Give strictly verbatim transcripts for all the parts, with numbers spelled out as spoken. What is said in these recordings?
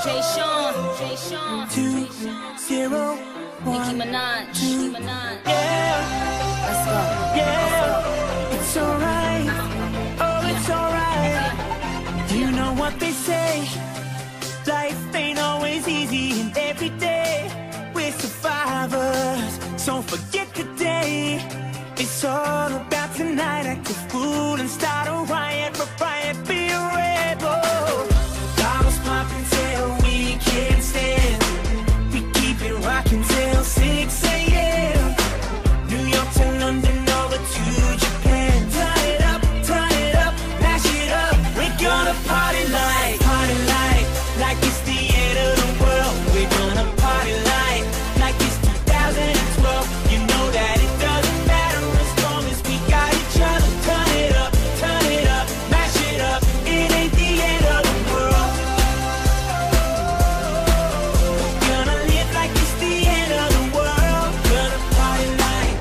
Jay Sean, Jay Sean, two, zero, one, Nicki Minaj, Nicki Minaj. yeah, Let's go. yeah, it's alright, oh, it's alright. You know what they say, life ain't always easy, and every day we're survivors. So forget the day, it's all about tonight. Act a fool and start a riot, a riot, be a rebel. Bottles popping till we can't stand. We keep it rocking till six a m New York to London, over to Japan. Turn it up, turn it up, mash it up. We're gonna party like, party like, like it's the end of the world. We're gonna party like, like it's two thousand twelve. You know that it doesn't matter as long as we got each other. Turn it up, turn it up, mash it up. It ain't the end of the world. Gonna live like it's the end of the world. Gonna party like,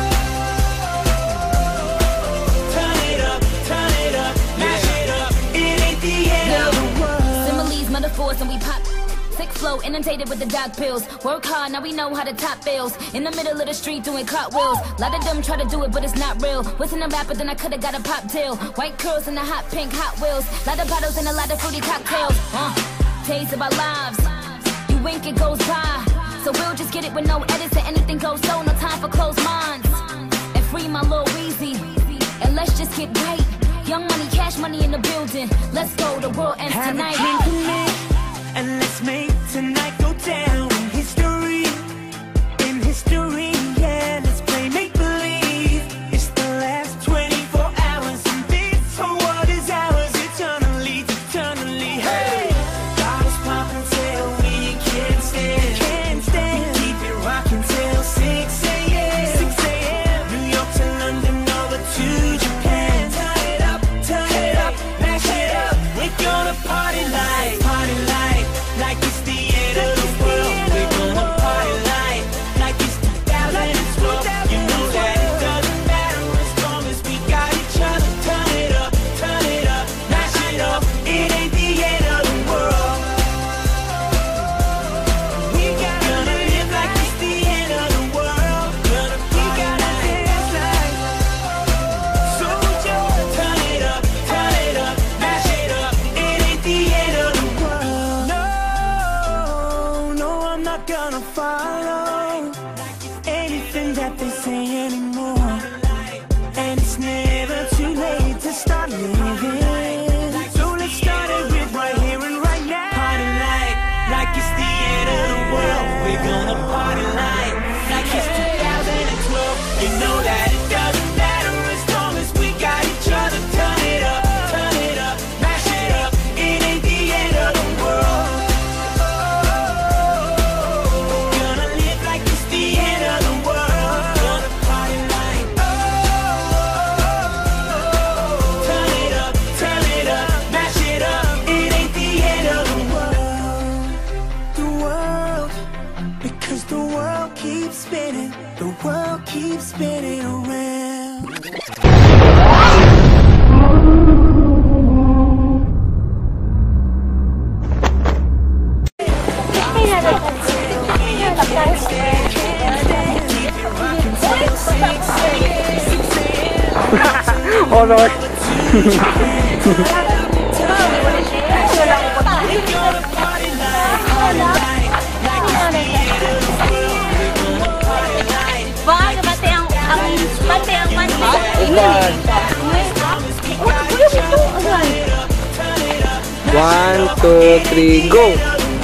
turn it up, turn it up, mash it up. It ain't the end of the world. Similes, metaphors, and we pop. Sick flow, inundated with the dog pills. Work hard, now we know how to top bills. In the middle of the street doing cartwheels. Lot of them try to do it, but it's not real. Wasn't a rapper, then I could've got a pop deal. White curls and the hot pink Hot Wheels. Lot of bottles and a lot of fruity cocktails. Uh, days of our lives. You wink, it goes by. So we'll just get it with no edits and anything goes so. No time for closed minds. And free my Lil Weezy. And let's just get right. Young money, cash money in the building. Let's go, the world ends Have a tonight. drink with me, and let's make tonight go down in history. In history, yeah, let's play make-believe. It's the last twenty-four hours, and this whole world is ours eternally, eternally. Hey, bottles popping till we can't stand. Can't stand. We keep it rocking till six a m six a m New York to London, over to Japan. Turn it up, turn it up, mash it up. We're gonna party like, party like, like it's the end of the world. We're gonna party like, like it's two thousand twelve. You know that it doesn't matter as long as we got each other. Turn it up, turn it up, mash it up. It ain't the end of the world. We gotta live like it's the end of the world. Gonna we gotta dance like soldier. Turn it up, turn it up, mash it up. It ain't the end of the world. No, no, I'm not gonna follow anything that they say anymore. And it's never too late to start living. So let's start it with right here and right now. Party like, like it's the end of the world. We're gonna party like, like it's two thousand twelve. You know that it doesn't matter as long as we got each other. Turn it up, turn it up, mash it up. It ain't the end of the world. Gonna live like it's the end of the world. Gonna party like, turn it up, turn it up, mash it up. It ain't the end of the world. The world, because the world keeps spinning. The world keeps spinning around. Oh no. Wag, bate ang, ang, bate ang panty. Uban. One, two, three, go!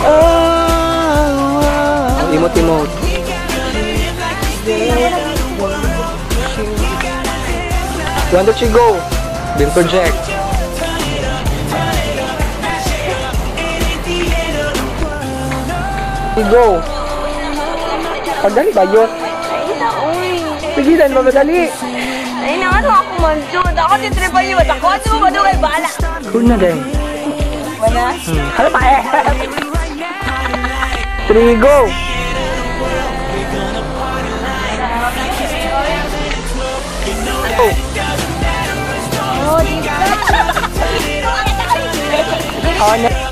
Oh, emote, emote. One, two, three, go! Then project. Go! Pagdali ba yun? Ay na, uy. Pigilan ba madali? Ay na nga, ako manjud. Ako titripan yun. Ako at mo madugay bala. Cool na din. Wala? Hmm. Hala pa eh! Three, go! Oh! Oh, di ba? Oh,